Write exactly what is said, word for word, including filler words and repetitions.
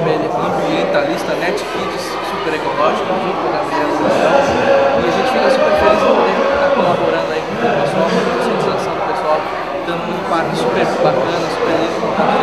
ele ambientalista, NetKids, super ecológico, junto com a Gabriela e a gente fica super feliz de poder estar colaborando aí com o pessoal, com a conscientização do pessoal, dando um parque super bacana, super lindo.